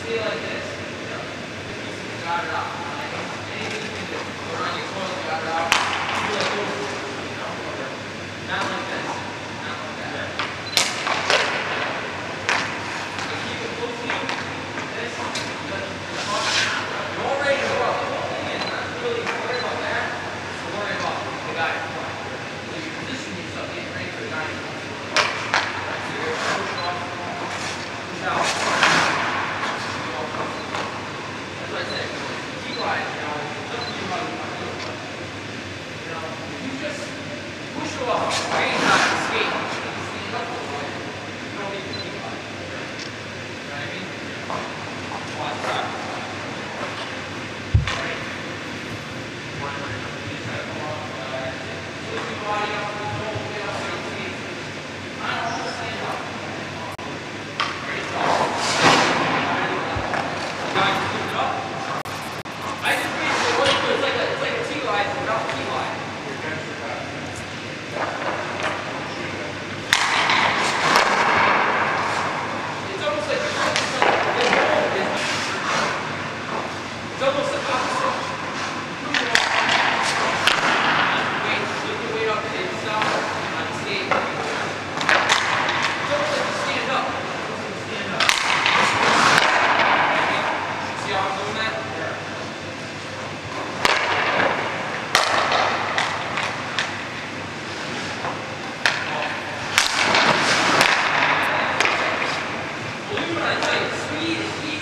stay like this. You know, got it out. Anything you can do. Go around your toilet, got it out. Do like old school, you know, or not like this. Not like that. So keep it close to you. This, you're all ready to go out. The whole thing is not really worry about that. So worry about the guy in front. So you position yourself, getting ready for the guy in front. Right, so you're going to push off, push out. That's what I said. T-glide, you know, it's up to you how you want to do it. You know, if you just push off, way high, skate, and stand up a little bit, you don't need the T-glide. You know what I mean? Watch that. Right? You just gotta come up, lift your body up, get up, skate. I don't want to stand up. Ready? Guys, lift it up. I just basically what you do is it's like a T-glide without a T-glide. It's almost like it's almost the opposite. Push it off. Lift the weight up to yourself on the skate. It's almost like you stand up. Stand up. See how I'm doing that? Believe me when I tell you, speed is key.